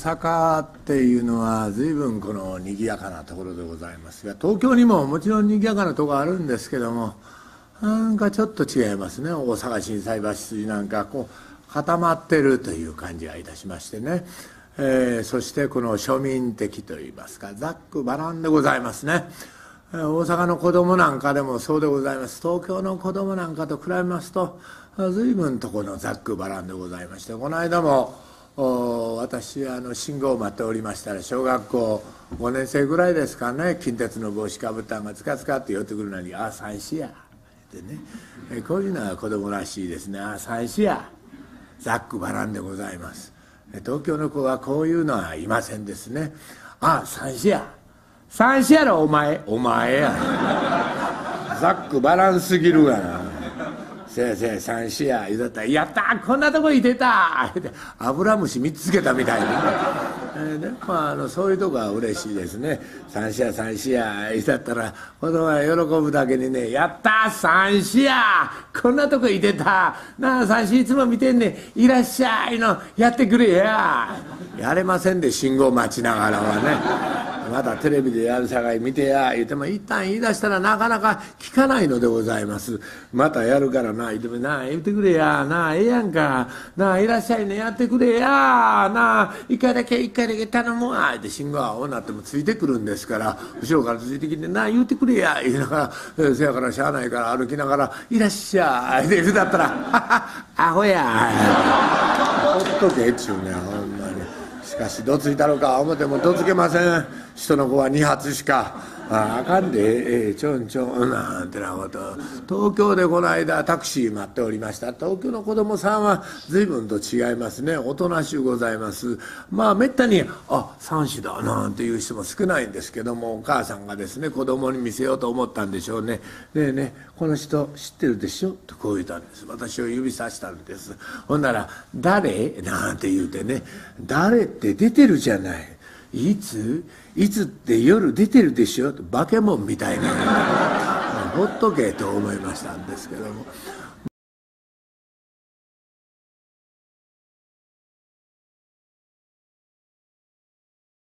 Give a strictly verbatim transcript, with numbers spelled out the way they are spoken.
阪っていうのは随分この賑やかなところでございますが、東京にももちろん賑やかなところあるんですけども、なんかちょっと違いますね。大阪心斎橋筋なんかこう固まってるという感じがいたしましてね、えー、そしてこの庶民的といいますか、ざっくばらんでございますね。大阪の子供なんかでもそうでございます。東京の子供なんかと比べますと随分とこのざっくばらんでございまして、この間も私あの信号を待っておりましたら、小学校ごねん生ぐらいですかね、近鉄の帽子かぶったんがつかつかって寄ってくるのに「ああ三枝や」ってね、えこういうのは子供らしいですね。「ああ三枝や」、ざっくばらんでございます。東京の子はこういうのはいませんですね。「ああ三枝や」、「三枝やろお前」、「お前や」ざっくばらんすぎるがな。先生三枝や言うだったら「やったーこんなとこいてた!」ってアブラムシみっつつけたみたいな、えーね、まあ、あのそういうとこは嬉しいですね。三枝や三枝や言うだったら子供は喜ぶだけにね「やったー三枝やこんなとこいてたなあ、三枝いつも見てんねん、いらっしゃいのやってくれや」やれませんで、信号待ちながらはね。まだテレビでやるさかい見てや言うても一旦言い出したらなかなか聞かないのでございます。またやるからな言うても「なあ言うてくれやなあ、ええやんかなあ、いらっしゃいねやってくれやなあ、一回だけ一回だけ頼むわ」って信号は青なってもついてくるんですから、後ろからついてきて「なあ言うてくれや」言いながら、せやからしゃあないから歩きながら「いらっしゃい」って言うだったら「ははアホや」ほっとけっちゅうねほんまに。しかしどついたろか思ってもどつけません。人の子はに発しかああかんで、ええちょんちょんなんてなこと。東京でこの間タクシー待っておりました。東京の子供さんは随分と違いますね。おとなしゅうございます。まあめったに「あ三枝だ」なんていう人も少ないんですけども、お母さんがですね子供に見せようと思ったんでしょうね。「ねえねえこの人知ってるでしょ」とこう言ったんです。私を指さしたんです。ほんなら「誰?」なんて言うてね「誰って出てるじゃない。いついつって夜出てるでしょ」と化け物みたいなほっとけと思いましたんですけども、